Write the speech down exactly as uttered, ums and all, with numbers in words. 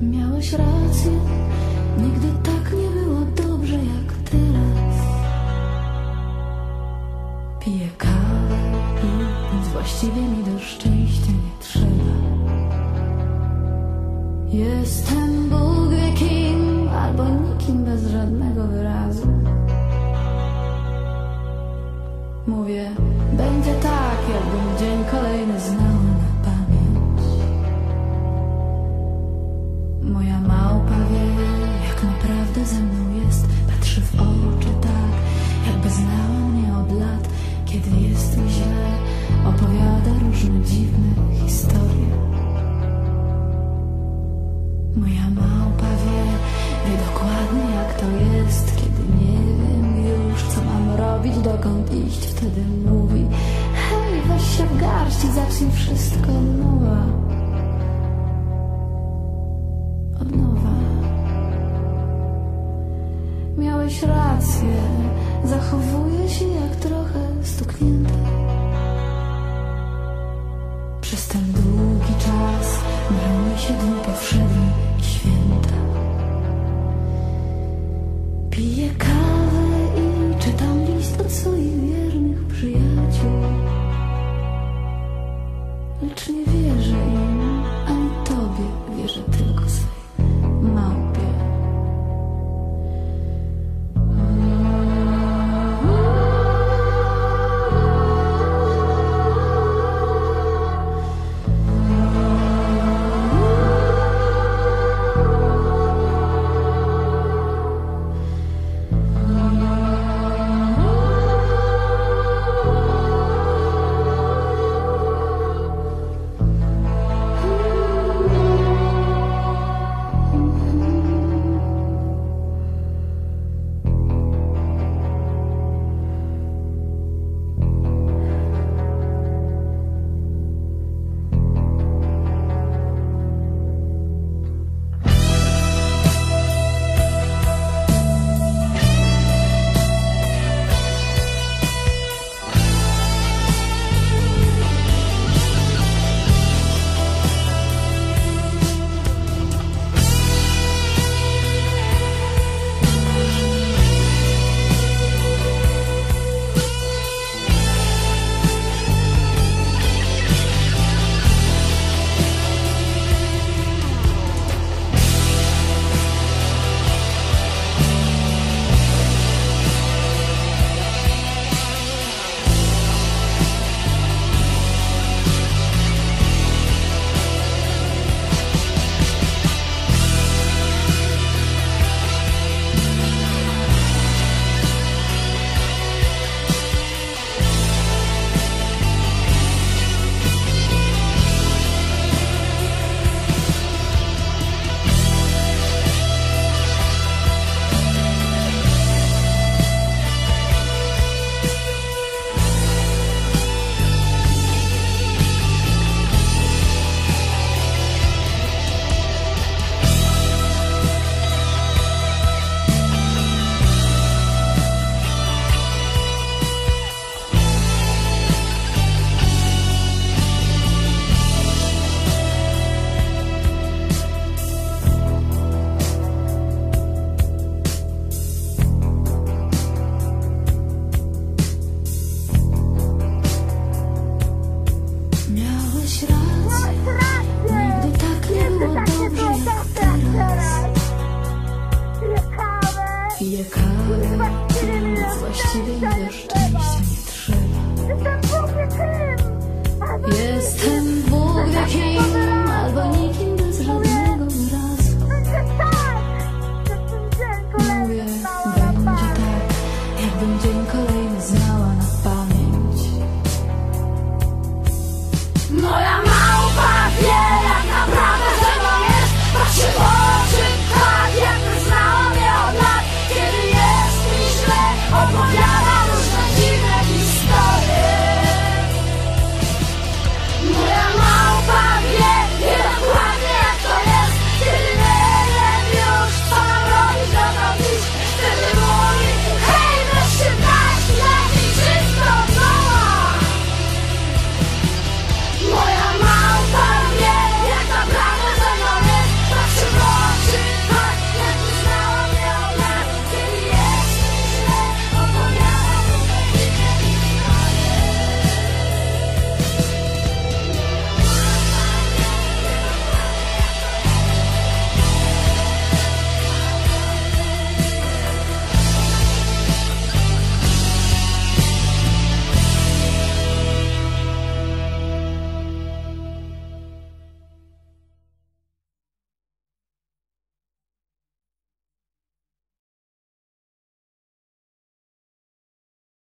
Miałeś rację, nigdy tak nie było dobrze jak teraz. Piję kawę i nic właściwie mi do szczęścia nie trzeba. Jestem Bóg wie kim, albo nikim bez żadnego wyrazu. Mówię, będzie tak, jakbym dzień kolejny znał na pamięć. Moja małpa wie, jak naprawdę ze mną jest. Patrzy w oczy tak, jakby znała mnie od lat. Kiedy jest mi źle, opowiada różne dziwne historie. Moja małpa wie, wie dokładnie jak to jest. Kiedy nie wiem już, co mam robić, dokąd iść, wtedy mówi: hej, weź się w garść i zacznij wszystko od nowa. Od nowa. Miałeś rację, zachowuję się jak trochę stuknięta. Przez ten długi czas miały się dni powszednie i święta. Piję kawę i czytam list od swoich wiernych przyjaciół. Lecz nie wierzę im, ani tobie, wierzę tylko swojej małpie. Piję kawę, nic właściwie nie do szczęścia.